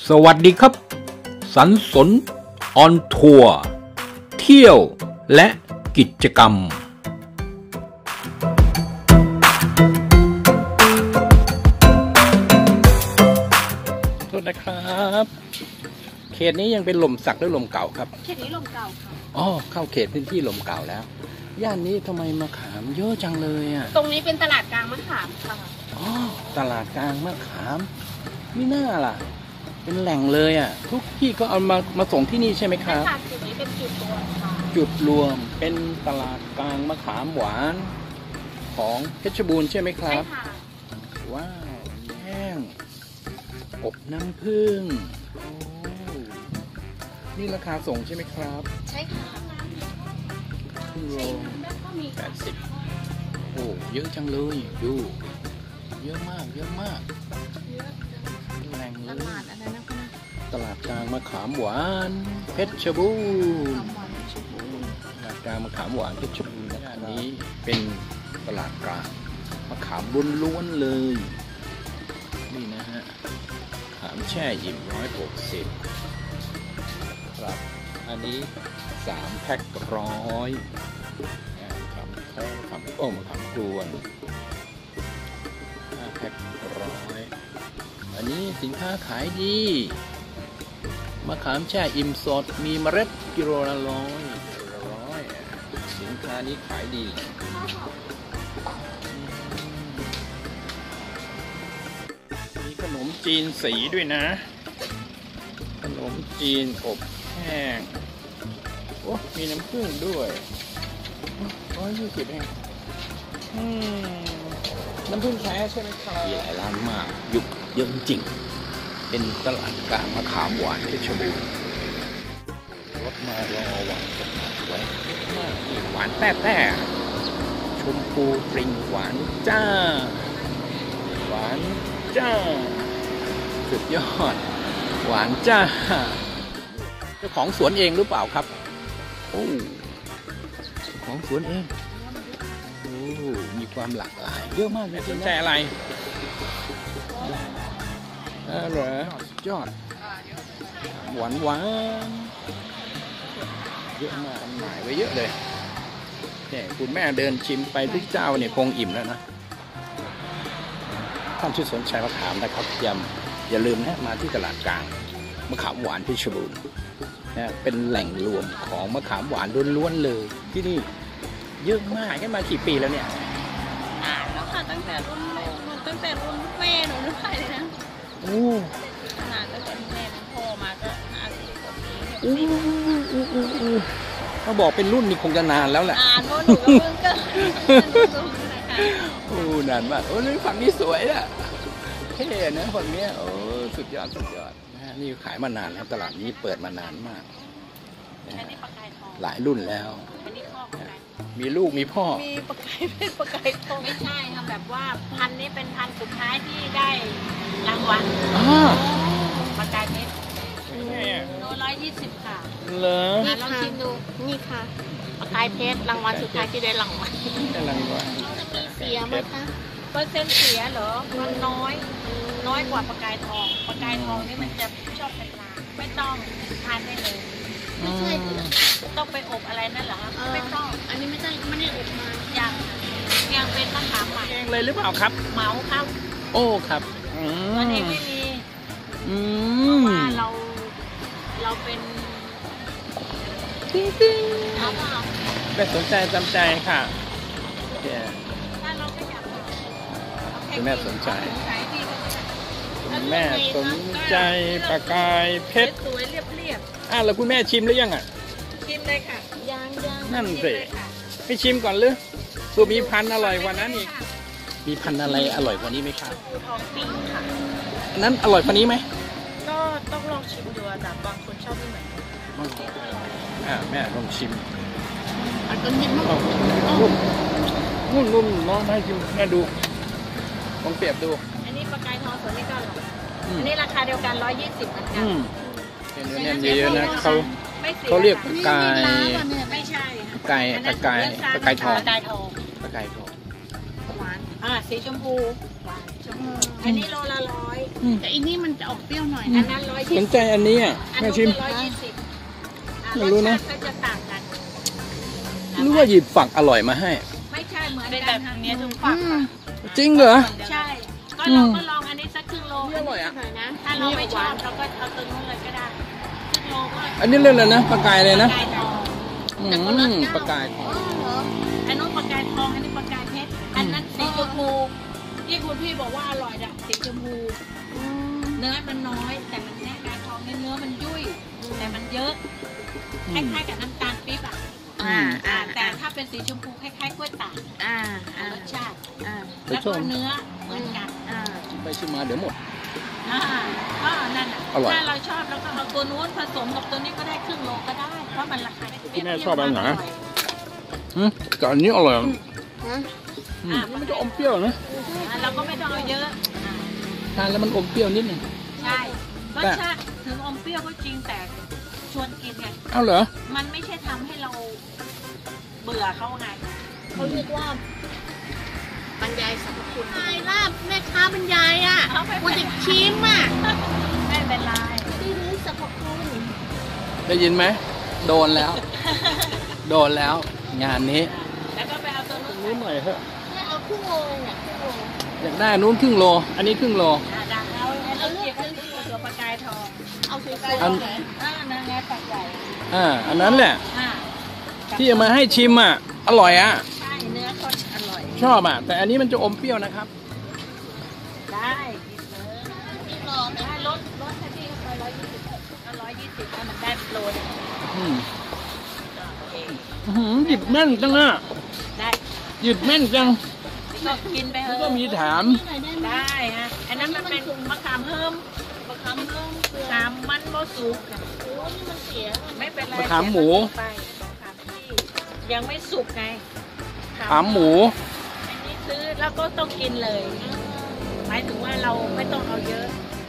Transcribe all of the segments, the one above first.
สวัสดีครับสันสนออนทัวร์เที่ยวและกิจกรรมโทษนะครับเขตนี้ยังเป็นหล่มสักหรือหล่มเก่าครับเขตนี้หล่มเก่าค่ะอ๋อเข้าเขตพื้นที่หล่มเก่าแล้วย่านนี้ทำไมมะขามเยอะจังเลยอ่ะตรงนี้เป็นตลาดกลางมะขามค่ะอ๋อตลาดกลางมะขามไม่น่าล่ะเป็นแหล่งเลยอ่ะทุกที่ก็เอามาส่งที่นี่ใช่ไหมครับจุดนี้เป็นจุดรวมค่ะจุดรวมเป็นตลาดกลางมะขามหวานของเพชรบูรณ์ใช่ไหมครับใช่ค่ะว้าวแห้งอบน้ำผึ้งโอ้นี่ราคาส่งใช่ไหมครับใช่ค่ะครึ่งโล80โอ้เยอะจังเลยดูเยอะมากเยอะมากแหล่งเลยตลาดกลางมะขามหวานเพชรบูรณ์ตลาดกลางมะขามหวานเพชรบูรณ์อันนี้เป็นตลาดกลางมะขามล้วนๆเลยนี่นะฮะขามแช่อิ่ม160ครับอันนี้3แพ็ค100ขามแท้ขามมะขามกวน5แพ็ค100อันนี้สินค้าขายดีมะขามแช่อิ่มสดมีเมล็ดกิโลละ100สินค้านี้ขายดีมีขนมจีนสีด้วยนะขนมจีนอบแห้งโอ้มีน้ำผึ้งด้วย120เองน้ำผึ้งแท้ใช่ไหมครับมีหลายร้านมากยุบเยอะจริงเป็นตลาดกลางมะขามหวานเพชรบูรณ์รถมารอหวานกันไว้มากหวานแต้ชมพูปริงหวานจ้าหวานจ้าสุดยอดหวานจ้าเจ้าของสวนเองหรือเปล่าครับโอ้ของสวนเองโอ้มีความหลากหลายเยอะมากเลยสนใจอะไรเหรอยอดหวานเยอะมากหมายไว้เยอะเลยเนี่ยคุณแม่เดินชิมไปทุกเจ้าเนี่ยคงอิ่มแล้วนะท่านที่สนใจมะขามนะครับอย่าลืมนะมาที่ตลาดกลางมะขามหวานเพชรบูรณ์นะเป็นแหล่งรวมของมะขามหวานล้วนๆเลยที่นี่เยอะมากแค่มากี่ปีแล้วเนี่ยแล้วค่ะตั้งแต่รุ่นแม่หนูด้วยเลยนะโอ้นานตั้งแต่แม่พ่อมาก็50 กว่าปีเขาบอกเป็นรุ่นนี้คงจะนานแล้วแหละนานเพราะหนูก็เพิ่งเกิดโอ้นานมากโอ้ยฝั่งนี้สวยอ่ะเท่นะฝั่งนี้โอ้สุดยอดนี่ขายมานานแล้วตลาดนี้เปิดมานานมากหลายรุ่นแล้วมีลูกมีพ่อมีปลากายเพชรปลากายทองไม่ใช่ค่ะแบบว่าพันนี้เป็นพันสุดท้ายที่ได้รางวัลปลากายเพชรโล120ค่ะเหรอลองชิมดูนี่ค่ะปลากายเพชรรางวัลสุดท้ายที่ได้รางวัลเสียไหมคะเปอร์เซ็นต์เสียเหรอมันน้อยกว่าปลากายทองปลากายทองนี่มันจะชอบเป็นลาไม่ต้องทานได้เลยไม่ใช่ต้องไปอบอะไรนั่นเหรอไม่ต้องอันนี้ไม่ได้อบมายังเป็นมะขามใหม่เองเลยหรือเปล่าครับเหมาครับโอ้ครับอันนี้ไม่มีว่าเราเป็นไม่สนใจจำใจค่ะคุณแม่สนใจคุณแม่สนใจปลากายเพชรสวยเรียบแล้วคุณแม่ชิมหรือยังชิมเลยค่ะยังนั่นสิให้ชิมก่อนหรือตัวมีพันธุ์อร่อยกว่านั้นอีกมีพันธุ์อะไรอร่อยกว่านี้ไหมครับทองปิ้งค่ะนั้นอร่อยกว่านี้ไหมก็ต้องลองชิมดูแต่บางคนชอบไม่เหมือนกันแม่ลองชิมอันนี้นุ่มน้องให้ชิมแม่ดูลองเปรียบดูอันนี้ปลากายทองส่วนนี้ก็อันนี้ราคาเดียวกัน120เหมือนกันเป็นเนื้อแน่นเยอะๆนะเขาเรียกปลากายไม่ใช่ปลากายทองหวานสีชมพูหวานชอันนี้โลละ100แต่อันนี้มันจะออกเปรี้ยวหน่อยอันนั้น120 สนใจอันนี้อ่ะอันแม่นู้นชิม 120 ไม่รู้นะก็จะต่างกันหรือว่าหยิบฝักอร่อยมาให้ไม่ใช่เหมือนกันทางนี้ทุกฝักจริงเหรอใช่ก็เราก็ลองอันนี้สักครึ่งโลอร่อยอ่ะนะถ้าเราไม่ชอบเราก็เอาตัวนู้นเลยก็ได้ครึ่งโลก็อันนี้เรื่องอะไรนะปลากายเลยนะปลากายทองปลากายทองอันนู้นปลากายทองอันนี้ปลากายเพชรอันนั้นสีชมพูที่คุณพี่บอกว่าอร่อยอะสีชมพูเนื้อมันน้อยแต่มันแน่ปลากายทองเนื้อมันยุ่ยแต่มันเยอะคล้ายๆกับน้ำตาลปี๊บอะแต่ถ้าเป็นสีชมพูคล้ายๆกล้วยตากรสชาติแล้วก็เนื้อเหมือนกันไปชิมมาเดี๋ยวหมดก็นั่นน่ะอร่อยถ้าเราชอบเราก็เอาตัวนู้นผสมกับตัวนี้ก็ได้ครึ่งโลก็ได้เพราะมันราคาพี่แม่ชอบอันไหนแต่อันนี้อร่อยมันจะอมเปรี้ยวนะเราก็ไม่ต้องเอาเยอะทานแล้วมันอมเปรี้ยวนิดนึงใช่รสชาติถึงอมเปรี้ยวก็จริงแต่ชวนกินไงเอาเหรอมันไม่ใช่ทำให้เราเบื่อเขาไงเขาเรียกว่าบรรยายสรรพคุณใช่ล่ะแม่ค้าบรรยายอ่ะควรจะชิมอ่ะไม่เป็นไรที่รู้สรรพคุณได้ยินไหมโดนแล้ว โดนแล้วงานนี้แล้วก็ไปเอาตัวนู้นนี้หน่อยเถอะเอาครึ่งโลเนี่ยครึ่งโลอยากได้นู้นครึ่งโลอันนี้ครึ่งโลเอาเลือกตัวปลากายทองเอาสวยๆนั่นไงปลาใหญ่อันนั้นแหละที่จะมาให้ชิมอ่ะอร่อยอ่ะใช่เนื้อก็อร่อยชอบอ่ะแต่อันนี้มันจะอมเปรี้ยวนะครับได้กินเลยได้ลดให้พี่เข้าไป120ให้มันได้โลนึงหยิบแม่นจังอ่ะได้หยิบแม่นจังก็กินไปเถอะก็มีถามได้ฮะอันนั้นมันเป็นมะขามเพิ่มมะขามมันโมสุกโอ้นี่มันเสียไม่เป็นไรมะขามหมูยังไม่สุกไงขามหมูอันนี้ซื้อแล้วก็ต้องกินเลยหมายถึงว่าเราไม่ต้องเอาเยอะ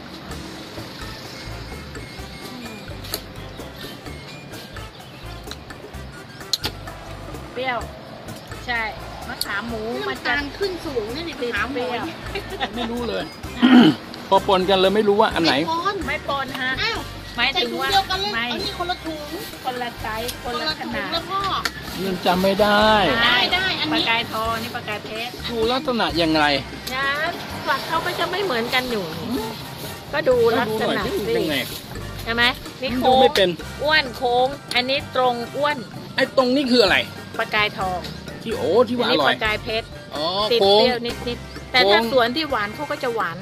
เปรี้ยวใช่มะขามหมูมันจะขึ้นสูงนี่ดิมะขามเปรี้ยวไม่รู้เลย พอปนกันเลยไม่รู้ว่าอันไหนไม่ปนฮะหมายถึงว่าไม่อันนี้คนละถุงคนละไซส์คนละขนาดยังจำไม่ได้อันนี้ปลากายทองนี่ปลากายเพชรดูลักษณะยังไงนะฝักเขาก็จะไม่เหมือนกันอยู่ก็ดูลักษณะสิใช่ไหมนี่โค้งอ้วนโค้งอันนี้ตรงอ้วนไอ้ตรงนี้คืออะไรปลากายทองที่ที่ว่าอร่อยปลากายเพชรติดเปรี้ยวนิดแต่ถ้าสวนที่หวานเขาก็จะหวาน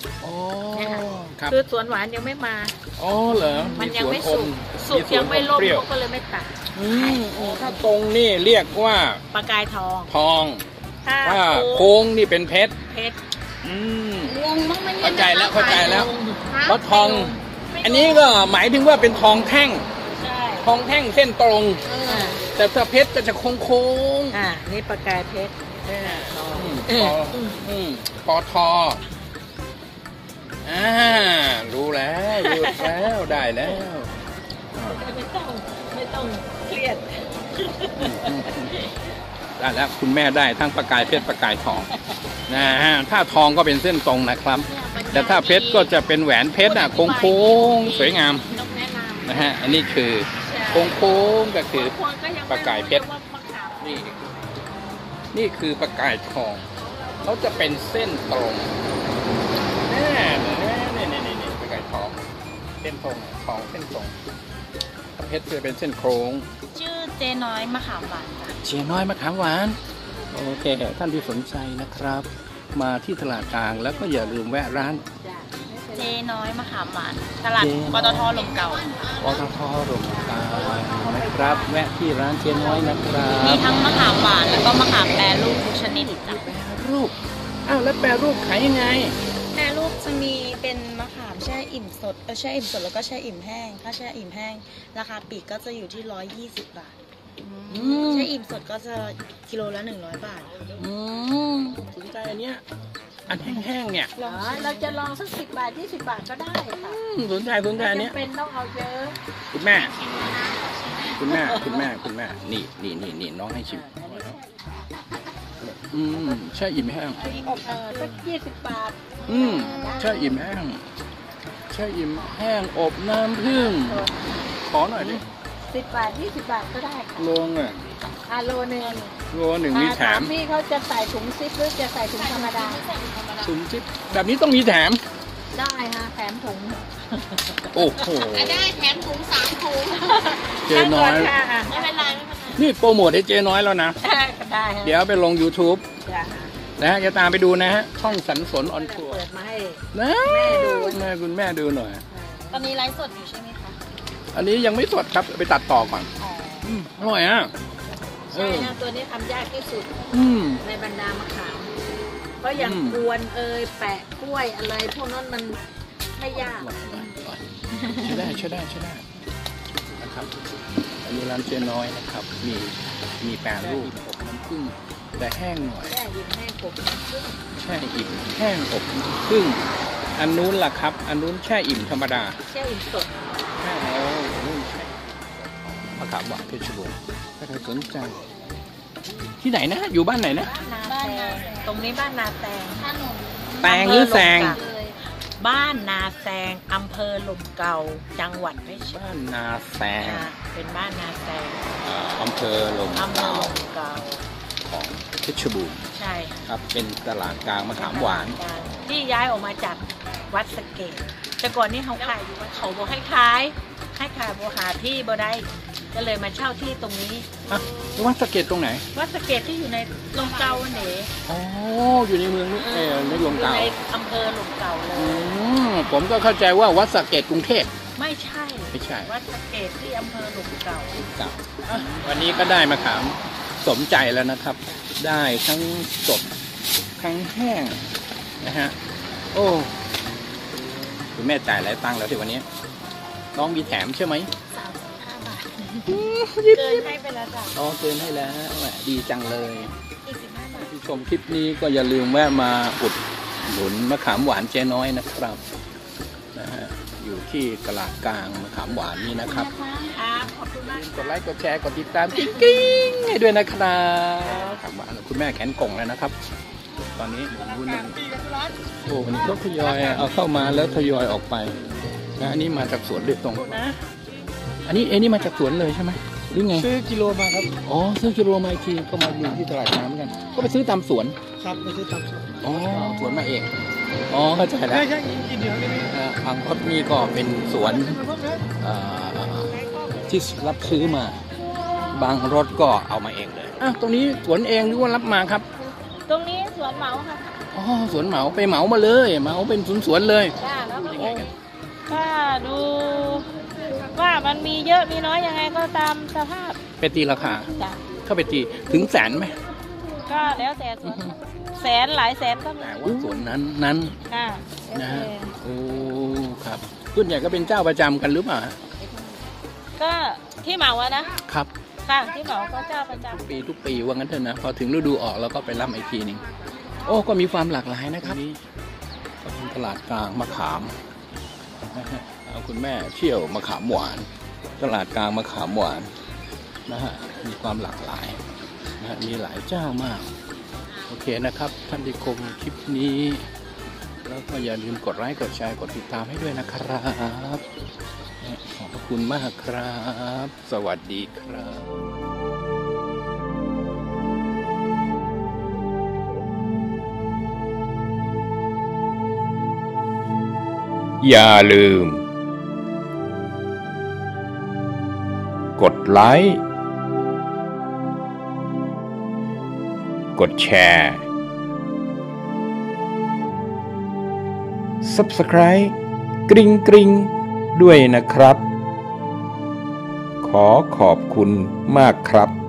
คือสวนหวานยังไม่มาเหรอมันยังไม่สุกยังไม่ล่มเขาก็เลยไม่ตัดถ้าตรงนี่เรียกว่าปลากายทองถ้าโค้งนี่เป็นเพชรเข้าใจแล้วเพราะทองอันนี้ก็หมายถึงว่าเป็นทองแท่งทองแท่งเส้นตรงแต่ถ้าเพชรก็จะโค้งนี่ปลากายเพชรปอทอรู้แล้วได้แล้วไม่ต้องเครียดได้แล้วคุณแม่ได้ทั้งปลากายเพชรปลากายทองนะฮะถ้าทองก็เป็นเส้นตรงนะครับแต่ถ้าเพชรก็จะเป็นแหวนเพชรโค้งสวยงามนะฮะอันนี้คือโค้งก็คือปลากายเพชรนี่คือปลากายทองเขาจะเป็นเส้นตรงนี่ปลากายทองเส้นตรงทองเส้นตรงเพชรจะเป็นเส้นโค้งชื่อเจน้อยมะขามหวานเจน้อยมะขามหวานโอเคท่านที่สนใจนะครับมาที่ตลาดกลางแล้วก็อย่าลืมแวะร้านเจน้อยมะขามหวานตลาดปตท.ลมเก่าปตท.ลมเก่านะครับแวะที่ร้านเจน้อยนะครับมีทั้งมะขามหวานแล้วก็มะขามแปรรูปทุกชนิดจ้ะแปรรูปแล้วแปรรูปขายยังไงแปรรูปจะมีเป็นมะขามแช่อิ่มสดแช่อิ่มสดแล้วก็แช่อิ่มแห้งถ้าแช่อิ่มแห้งราคาปลีกก็จะอยู่ที่120 บาทแช่อิ่มสดก็จะกิโลละ100 บาทสนใจอันเนี้ยอันแห้งๆเนี่ยเราจะลองสัก10 บาท20 บาทก็ได้ค่ะสนใจอันเนี้ยเป็นต้องเอาเยอะคุณแม่นี่น้องให้ชิมแช่อิ่มแห้งสัก20 บาทแช่อิ่มแห้งแช่อิ่มแห้งอบน้ำผึ้งขอหน่อยดิ 10 บาท20 บาทก็ได้ค่ะโลอ่ะโลนึงมีแถมพี่เขาจะใส่ถุงซิปหรือจะใส่ถุงธรรมดาถุงซิปแบบนี้ต้องมีแถมได้ค่ะแถมถุงโอ้โหได้แถมถุง3 ถุงเจน้อยไม่เป็นไรนี่โปรโมทให้เจน้อยแล้วนะได้เดี๋ยวไปลง YouTube นะฮะจะตามไปดูนะฮะช่องสันสนออนทัวร์เปิดมาให้แม่คุณแม่ดูหน่อยตอนนี้ไลฟ์สดอยู่ใช่ไหมคะอันนี้ยังไม่สดครับไปตัดต่อก่อนอร่อยอ่ะใช่นะตัวนี้ทำยากที่สุดในบรรดามะขามเพราะอย่างกวนแปะกล้วยอะไรพวกนั้นมันไม่ยากใช่ได้นะครับอันนี้ร้านเจน้อยนะครับมีแปรรูปอบน้ำผึ้งแต่แห้งหน่อยแช่อิ่มแห้งอบน้ำผึ้งแช่อิ่มแห้งอบน้ำผึ้งอันนู้นล่ะครับอันนู้นแช่อิ่มธรรมดาแช่อิ่มสดแช่นู่นแช่มะขามหวานเพชรบูรณ์ถ้าใครสนใจที่ไหนนะอยู่บ้านไหนนะบ้านนาตรงนี้บ้านนาแตงแตงหรือแซงบ้านนาแซงอำเภอลมเก่าจังหวัดเพชรบ้านนาแซงเป็นบ้านนาแซงอำเภอลมเก่าของเพชรบูรณ์ใช่ครับเป็นตลาดกลางมะขามหวานที่ย้ายออกมาจากวัดสะเกษแต่ก่อนนี้เขาขายอยู่เขาบอกให้ขายโบหาที่บ่ได้ก็เลยมาเช่าที่ตรงนี้วัดสะเกษตรงไหนวัดสะเกษที่อยู่ในลมเก่าเหนอยู่ในเมืองนี่ในลมเก่าในอำเภอลมเก่าเลยผมก็เข้าใจว่าวัดสะเกษกรุงเทพไม่ใช่วัดสะเกษที่อำเภอลมเก่าวันนี้ก็ได้มะขามสมใจแล้วนะครับได้ทั้งสดทั้งแห้งนะฮะโอ้คุณแม่จ่ายหลายตังค์แล้วที่วันนี้น้องมีแถมใช่ไหม 35 บาทเกินให้ไปแล้วจ้ะเกินให้แล้วดีจังเลยอีก15 บาทที่ชมคลิปนี้ก็อย่าลืมแวะมาอุดหนุนมะขามหวานเจ๊น้อยนะครับนะฮะอยู่ที่ตลาดกลางมะขามหวานนี่นะครับขอบคุณมากกดไลค์กดแชร์กดติดตามกิ๊งให้ด้วยนะครับขอบคุณคุณแม่แขนกงแล้วนะครับตอนนี้วันนี้ก็ทยอยเอาเข้ามาแล้วทยอยออกไปนะอันนี้มาจากสวนโดยตรงนะอันนี้มาจากสวนเลยใช่ไหมหรือไงซื้อกิโลมาครับซื้อกิโลมาอีกทีก็มาอยู่ที่ตลาดน้ำกันก็ไปซื้อตามสวนครับไปซื้อตามสวนสวนมาเองเข้าใจแล้วใช่กินเดียวนี่อังคตนี่ก็เป็นสวนที่รับซื้อมาบางรถก็เอามาเองเลยตรงนี้สวนเองหรือว่ารับมาครับตรงนี้สวนเหมาค่ะสวนเหมาไปเหมามาเลยเหมาเป็นสวนเลยแล้วก็ดูว่ามันมีเยอะมีน้อยยังไงก็ตามสภาพไปตีราคาเข้าไปตีถึงแสนไหมก็แล้วแต่สวนแสนหลายแสนก็มีแต่ว่าสวนนั้นนะฮะครับส่วนใหญ่ก็เป็นเจ้าประจำกันหรือเปล่าก็ที่เหมาอะนะครับที่เหมาก็เจ้าประจำทุกปีว่างั้นเถอะนะพอถึงฤดูออกแล้วก็ไปรับอีกทีนึงก็มีความหลากหลายนะครับนี่ก็เป็นตลาดกลางมะขามเอาคุณแม่เที่ยวมะขามหวานตลาดกลางมะขามหวานนะฮะมีความหลากหลายนะมีหลายเจ้ามากโอเคนะครับท่านที่ชมคลิปนี้แล้วก็อย่าลืมกดไลค์กดแชร์กดติดตามให้ด้วยนะครับขอบคุณมากครับสวัสดีครับอย่าลืมกดไลค์กดแชร์ Subscribe กริ๊งกริ๊งด้วยนะครับขอขอบคุณมากครับ